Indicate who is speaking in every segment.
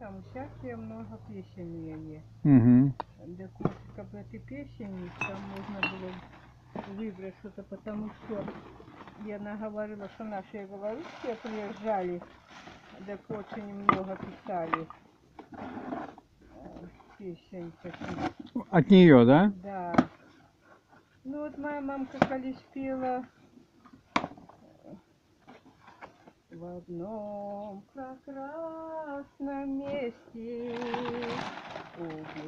Speaker 1: там всякие много песен у яе. Так вот, как эти песни, там можно было выбрать что-то, потому что я наговорила, что наши белорусские приезжали, так очень много писали песен таких.
Speaker 2: От нее, да?
Speaker 1: Да. Ну вот моя мамка колись пела в одном прекрасном месте у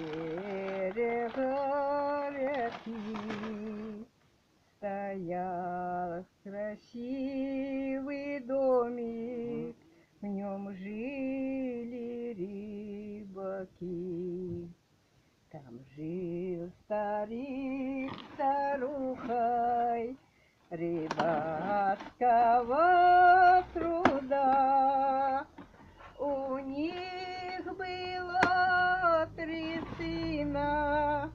Speaker 1: берега реки стоял красивый домик, в нем жили рыбаки. Там жил старик с старухой рыбацкого труда. У них было 3 сына,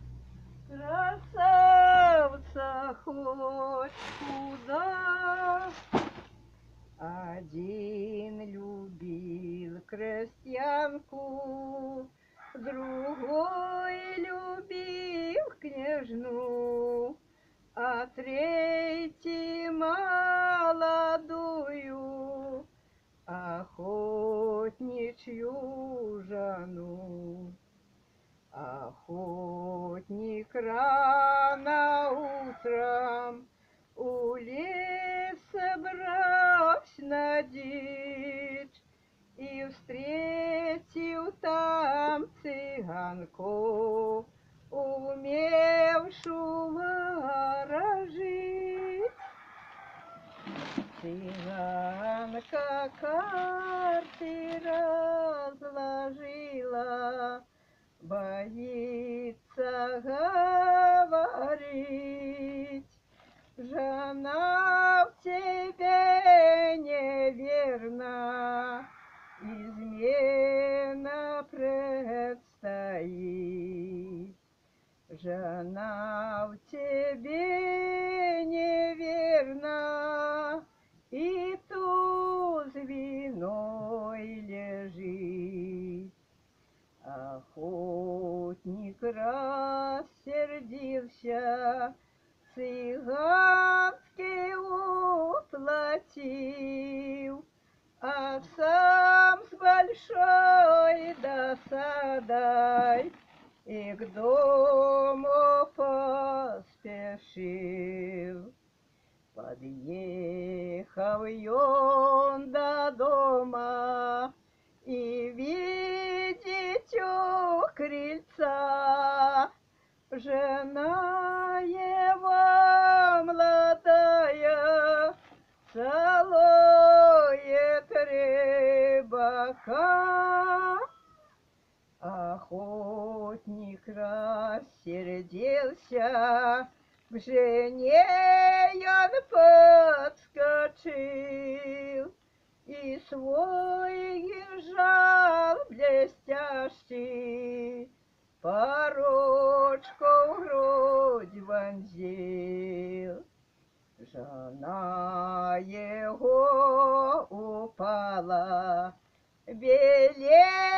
Speaker 1: красавца хоть куда. Один любил крестьянку, другой любил княжну, а третий молодую охотничью жену. Охотник рано утром у лес собрался на дичь и встретил там цыганку, умевшую ворожить. Цыганка карты разложила, боится говорить. Жена в тебе неверна, измена предстоит. Жена в тебе неверна, и туз виной лежит. Охотник рассердился, цыганский уплатил, а сам с большой досадой и к дому поспешил. Подъехал он до дома и видит у крыльца жена его молодая целует рыбака. Охотник рассердился, к жене он подскочил и свой кинжал блестящий порочку в грудь вонзил. Жена его упала белее